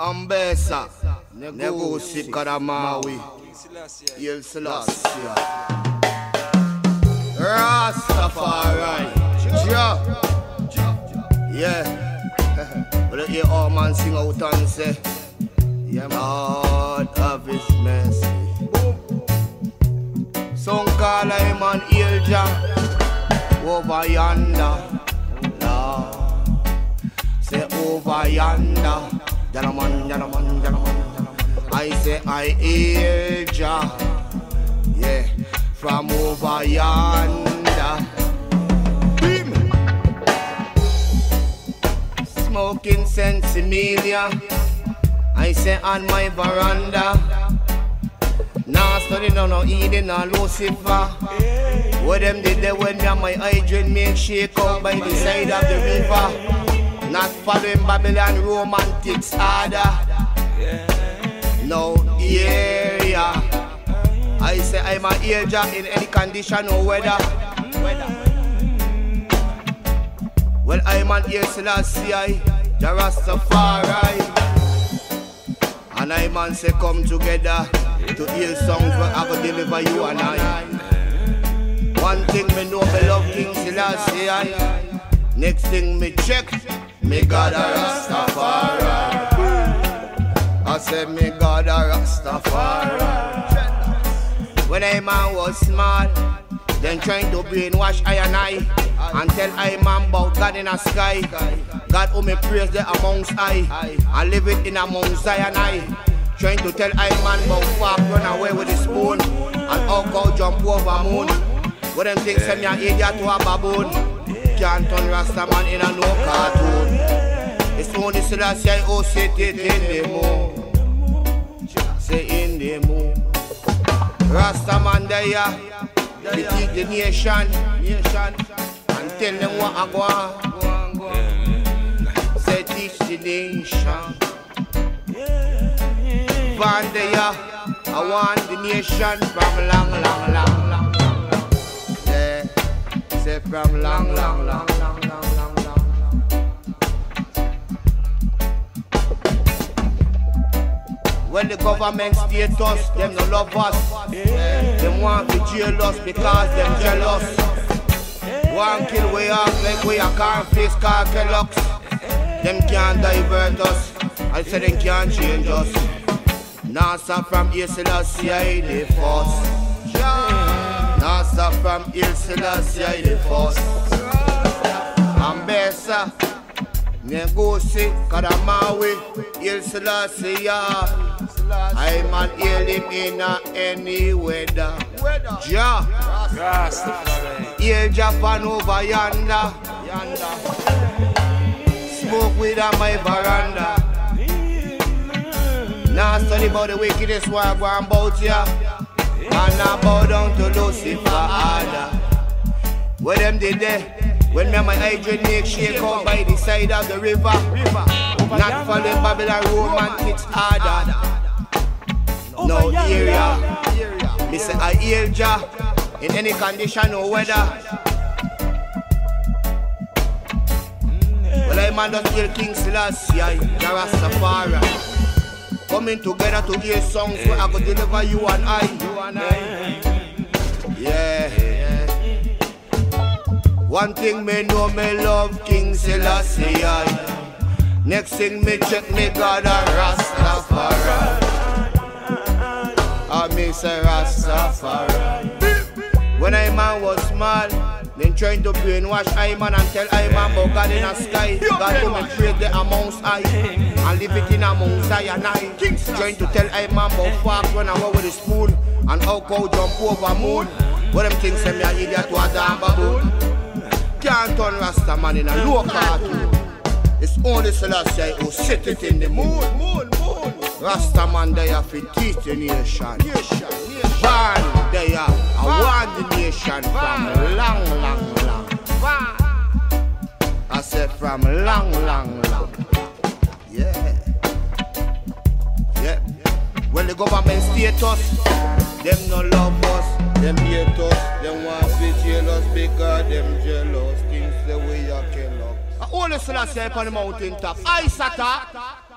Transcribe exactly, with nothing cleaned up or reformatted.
Ambessa, Negosi Kadamawi, Yel Selassie, Rastafari, Jah, yeah. But you all man sing out and say, yeah, Lord of His mercy. Song call him and heal Jah over yonder, Lord. Say over yonder. Jalaman, jalaman, jalaman, jalaman. I say I hear Jah, yeah, from over yonder. Beam. Smoking sensimilia, I say on my veranda. Nah study no no Eden or Lucifer. What them did they when me and my hydrant make shake out by the side of the river. Not following Babylon romantics harder. No area. I say I'm a hear Jah in any condition or weather. Well I'm an ear Selassie, Jah Rastafari. And I man say come together to hear songs where I will deliver you and I. One thing me know me love King Selassie. Next thing me check, me God a Rastafari. I said me God a Rastafari. When I man was small, then trying to brainwash I and I, and tell I man about God in the sky. God who me praise the amongst I, and live it in amongst Zion I. Trying to tell I man about far run away with the spoon, and how cow jump over moon. But them things send me an idiot to a baboon. Can't turn Rasta man in a no cartoon. It's only Selassie I oh sit it in the moon. Say in the moon. Rasta man there, they teach the nation, nation, and tell them what I go on. Say teach the nation. Van there, I want the nation from long, long, long, long, long, long. Yeah, say from long, long, long, long, long, long, long. When the government state us, them no love us. Yeah. Them want to jail us because them jealous. Want kill way off like we a can't face car Kellogg's. Them can't divert us. I say them can't change us. Nasa from here Selassie the first. Nasa from here Selassie the first. Ambessa, Negosi Kadamawi, here Selassie. I'm an heal him in a any weather. Jah, heal Japan over yonder. Smoke with on my veranda. Now study about the wickedest war I go about ya. And now bow down to Lucifer harder. What them did there? When me and my hydrant make shake out by the side of the river. Not following Babylon romantics harder. No area. Me say I hear Jah in any condition or weather. Well I man just hear King Selassie, Jah Rastafari. Coming together to hear songs where I could deliver you and I. You and I. Yeah. One thing me know me love King Selassie. Next thing me check me God a Rastafari. I me say Rastafari. When I man was small, then trying to brainwash I man and tell I man about God in the sky. God who me create the amongst I and live it in amongst Zion I. Trying to tell I man about fuck run away with a spoon and how cow jump over moon. What them things say me an idiot to a damn baboon. Can't turn Rasta man in a low cartoon. It's only Selassie who set it in the moon. Rasta man there for teach the nation. Born there, I want the nation from long, long, long. I said from long, long, long. Yeah. Yeah. When the government state us, them no love us, them hate us, them want to jail us because them jealous. Things the way you kill us. All the Selassie on the mountain top. I sat up.